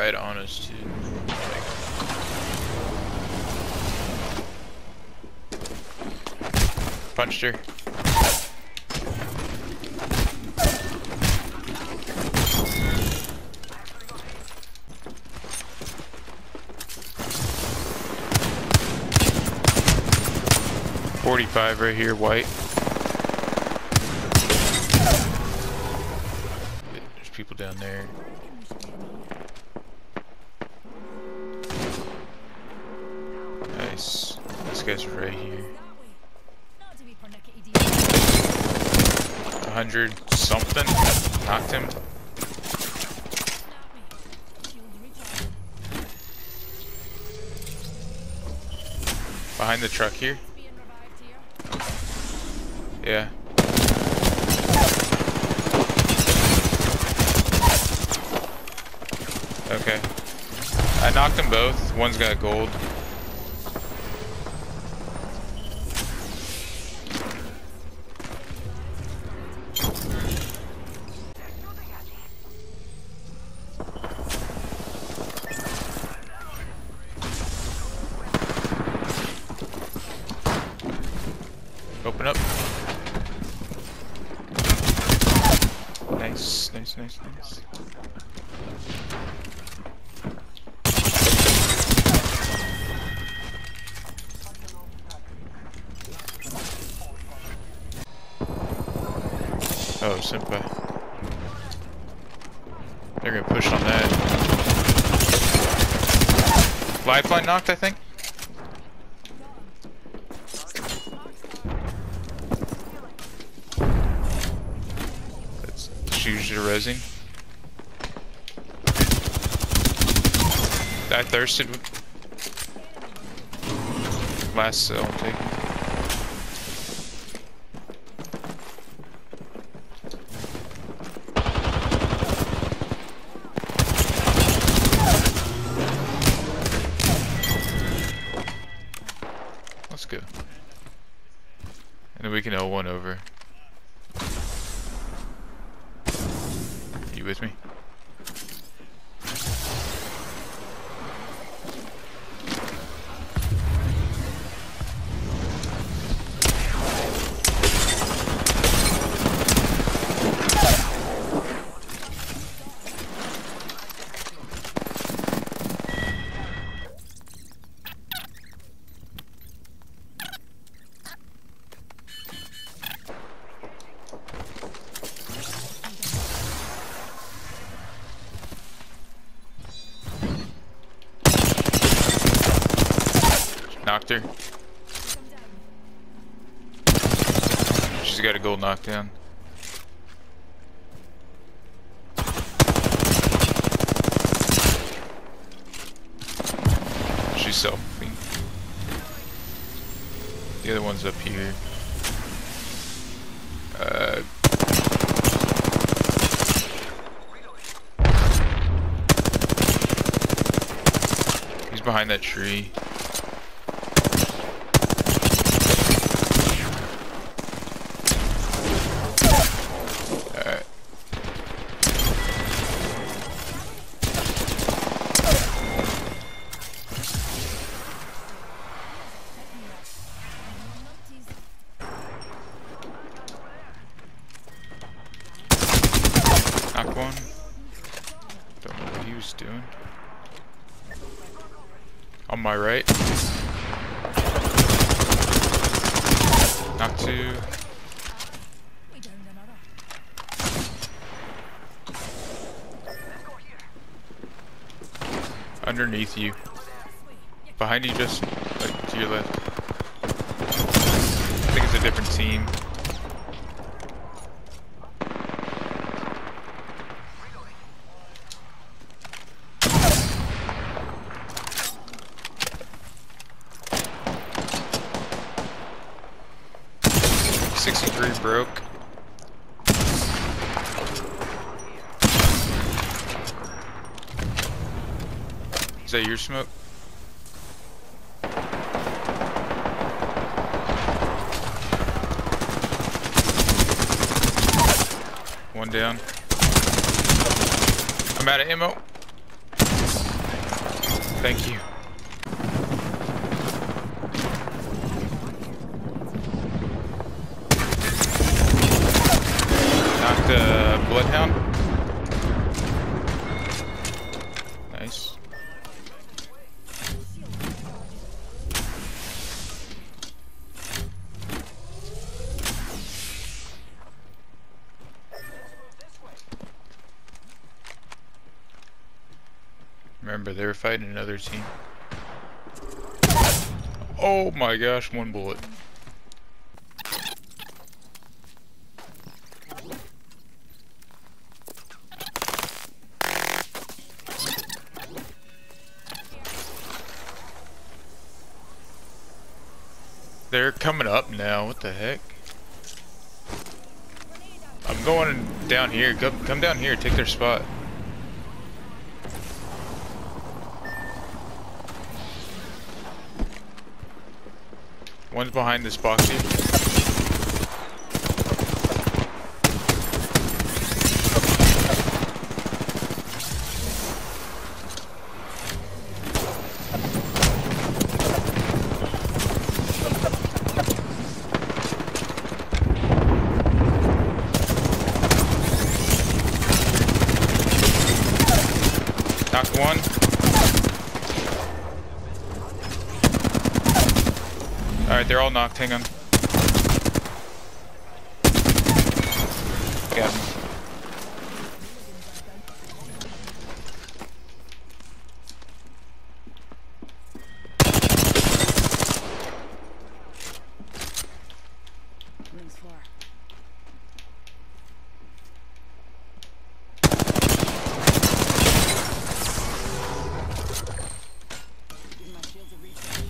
right on us, too. Punched her. .45 right here, white. There's people down there. Nice. This guy's right here. 100 something. Knocked him. Behind the truck here. Yeah. Okay. I knocked them both. One's got gold. Open up. Nice, nice, nice, nice. Oh, senpai. They're gonna push on that. Lifeline knocked, I think. Shoes your resin. I thirsted. Last cell I'm taking. Let's go. And then we can L1 over. You with me? Knocked her. She's got a gold knockdown. She's selfing. The other one's up here. He's behind that tree. Knock one. Don't know what he was doing. On my right. Knock two. Underneath you. Behind you, just like to your left. I think it's a different team. .63 broke. Is that your smoke? One down. I'm out of ammo. Thank you. Knocked the Bloodhound. Nice. Remember, they were fighting another team. Oh my gosh, one bullet. They're coming up now, what the heck? I'm going down here, come down here, take their spot. One's behind this box here. Knocked one. Alright, they're all knocked, hang on. Got him. Rings far. Give my shields a recharge.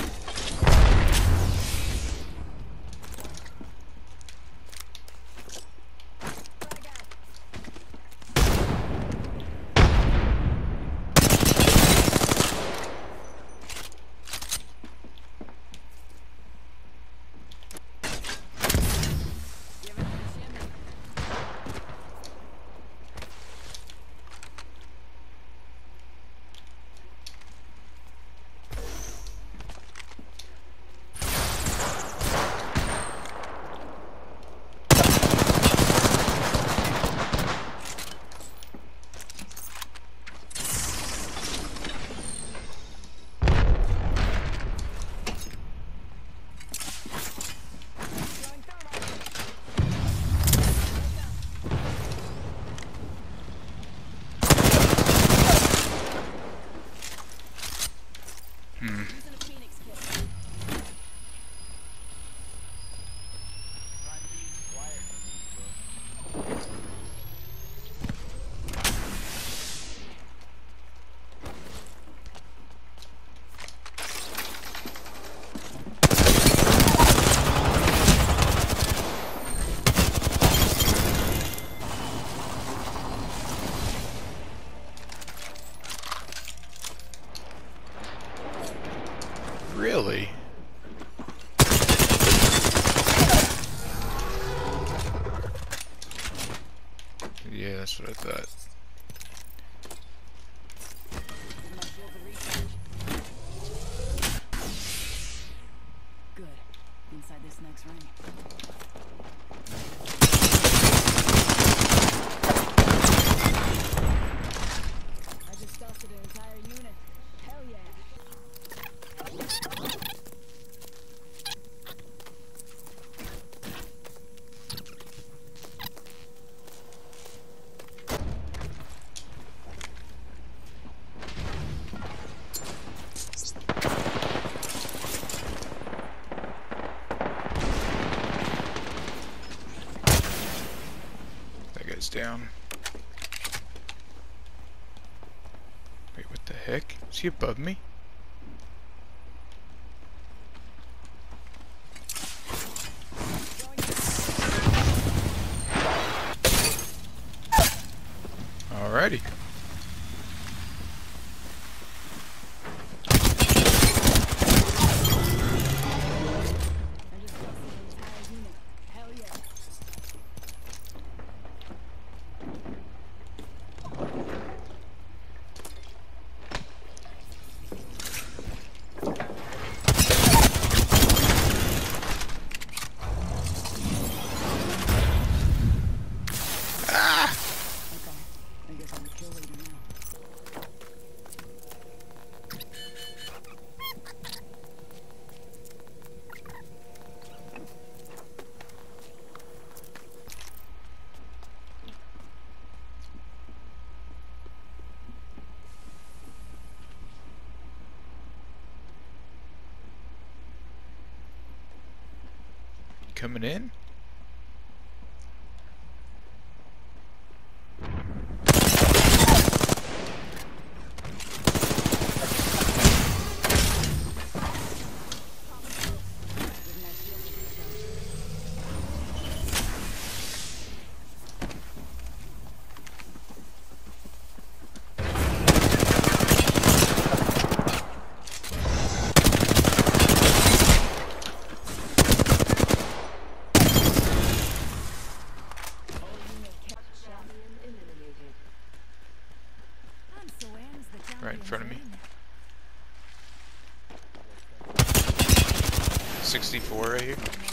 Really? Yeah, that's what I thought. My shields a recharge. Good. Inside this next ring. I just dusted an entire unit. Hell yeah. That guy's down. Wait, what the heck? Is he above me? Alrighty. I just dusted an entire unit. Hell yeah. coming in? Right in front of me. 64 right here.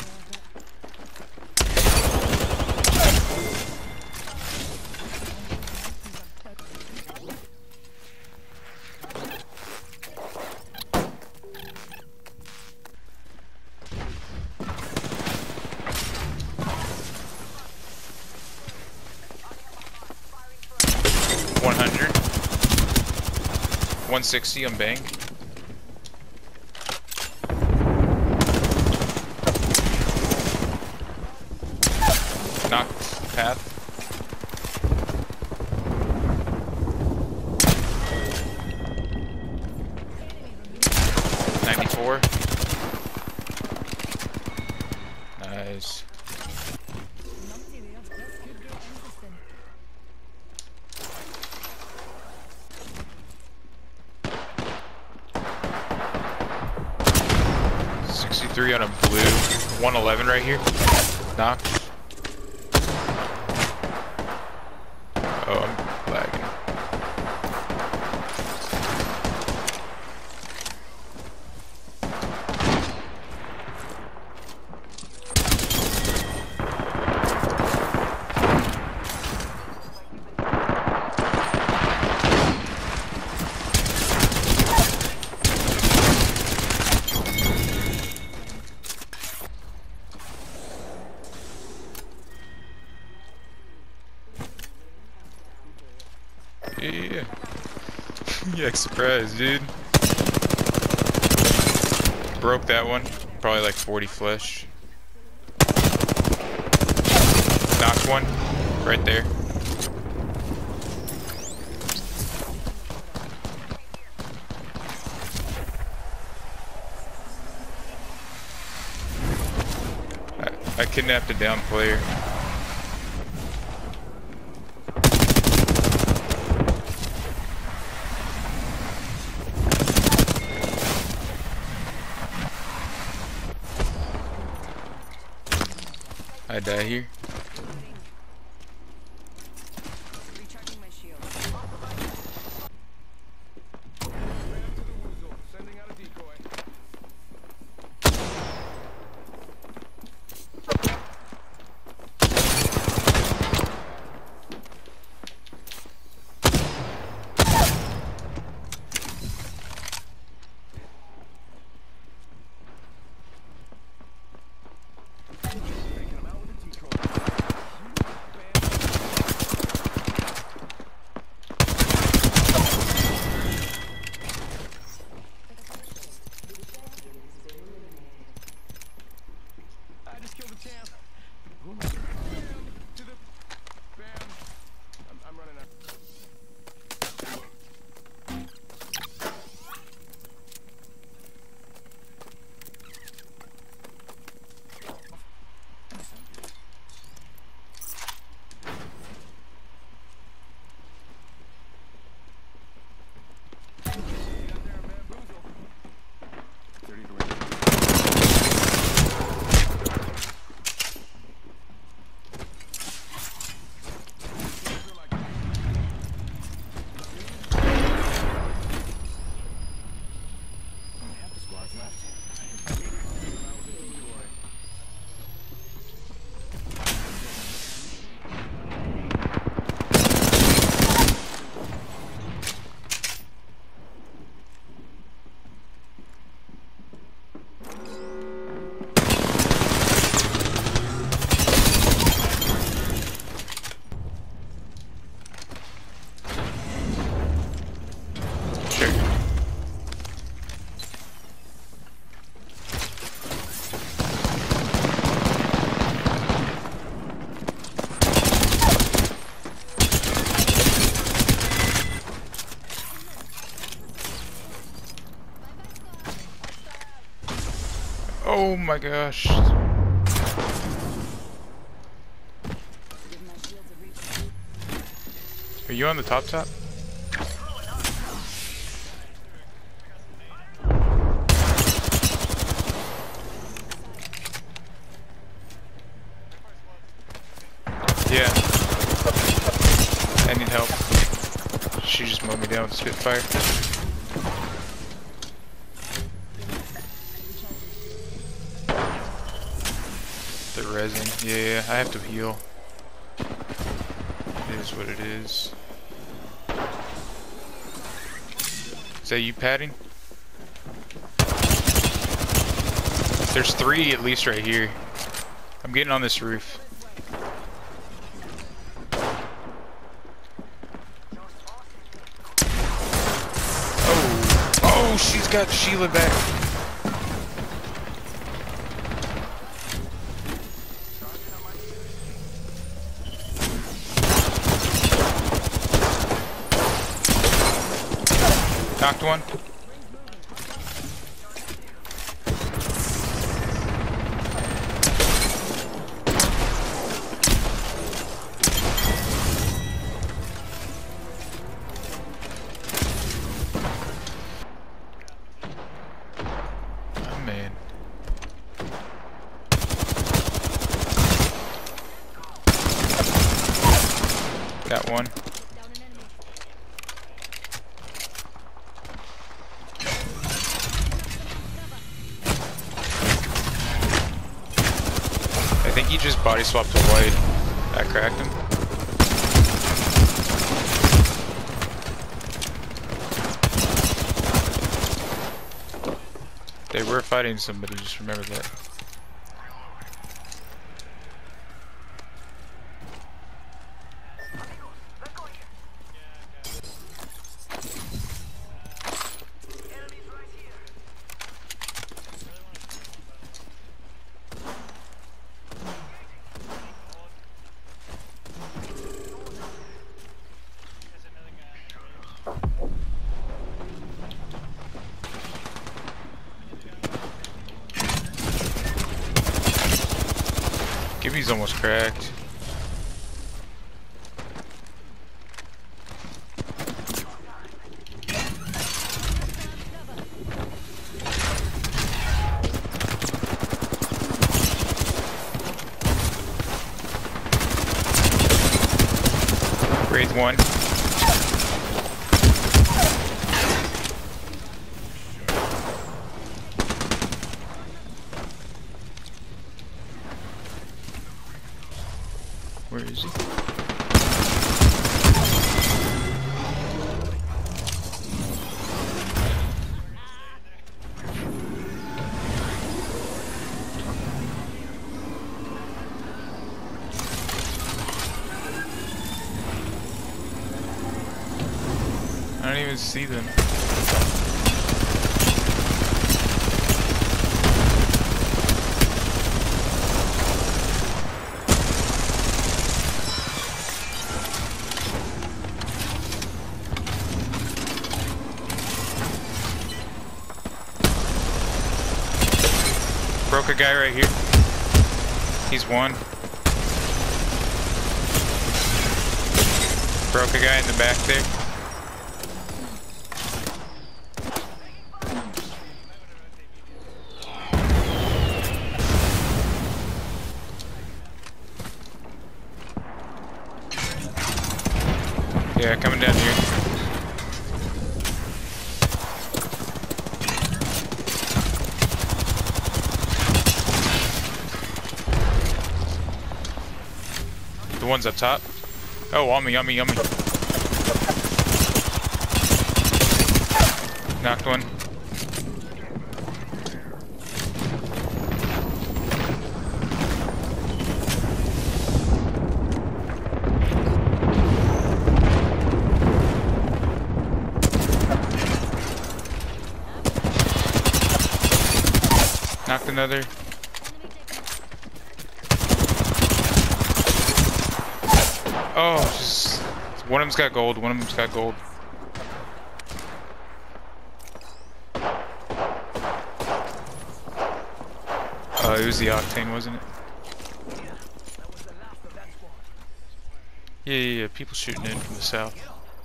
$100. 160 on bank. Knocked path. $94. Nice. 63 on a blue. 111 right here. Knocked. Oh, I'm lagging. Yeah. Yeah, surprise, dude. Broke that one. Probably like 40 flesh. Knocked one. Right there. I kidnapped a down player. I die here. Recharging my shield. Sending out a decoy. Taking him out with a decoy. Oh my gosh. Give my shields a reach. Are you on the top? Yeah. I need help. She just mowed me down with a Spitfire. The resin. Yeah, I have to heal. It is what it is. Is that you, Patty? There's 3 at least right here. I'm getting on this roof. Oh, she's got Sheila back. Knocked one. Oh man. Got one. I think he just body swapped to white. That cracked him. They were fighting somebody, just remember that. Gibby's almost cracked. Wraith 1. Where is he? I don't even see them. Broke a guy right here. He's 1. Broke a guy in the back there. Yeah, coming down here. The one's up top. Oh, on me. Knocked one. Knocked another. Oh, just one of them's got gold. it was the Octane, wasn't it? Yeah. People shooting in from the south.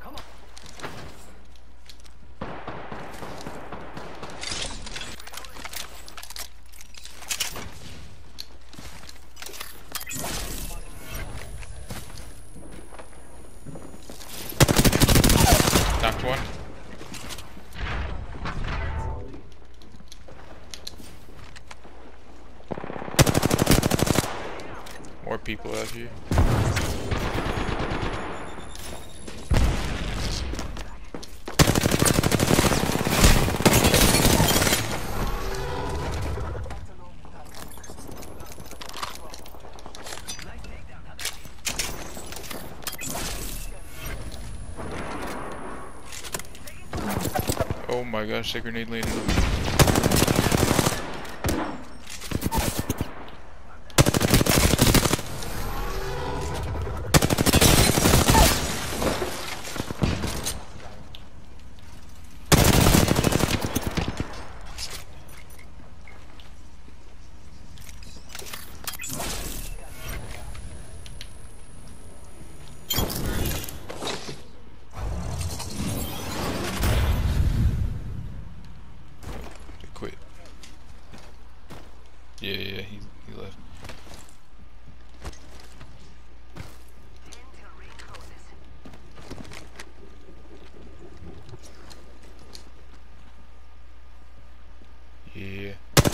Knocked one. More people out here. Oh my gosh, that grenade landed on me. Quit. Yeah, he left. Yeah.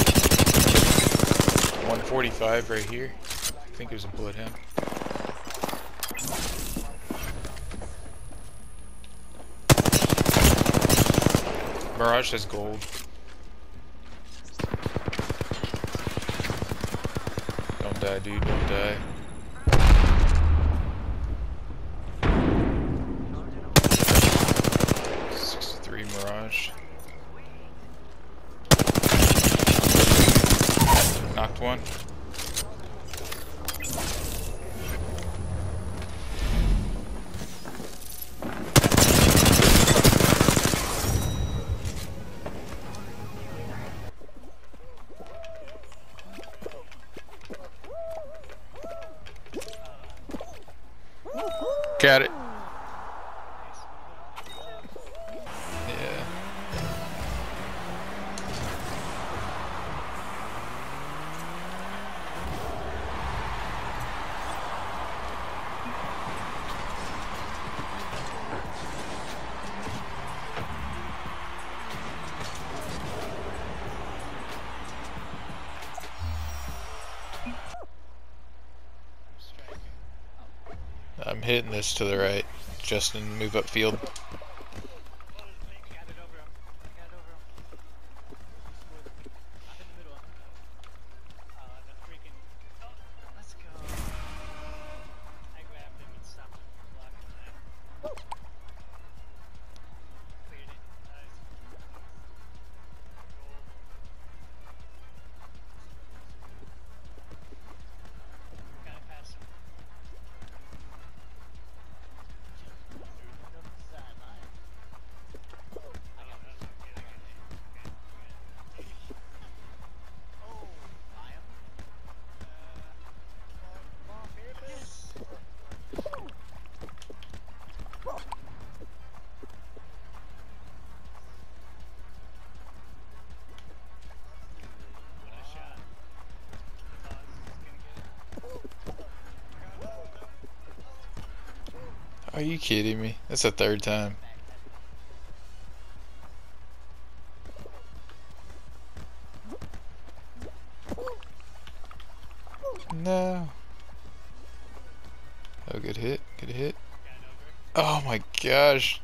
145 right here. I think it was a Bloodhound. Mirage has gold. Don't die, dude. Don't die. '63 Mirage. Knocked one. Got it. Yeah. I'm hitting this to the right. Justin, move up field. Are you kidding me? That's the third time. No. Oh, good hit. Good hit. Oh my gosh.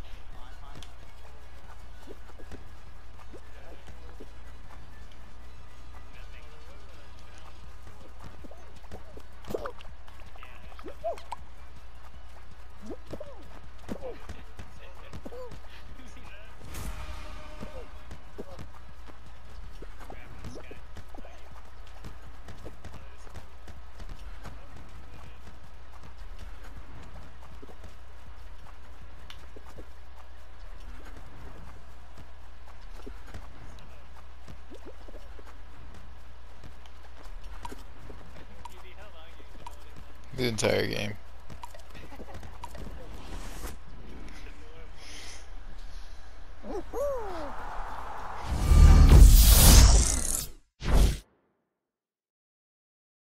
the entire game.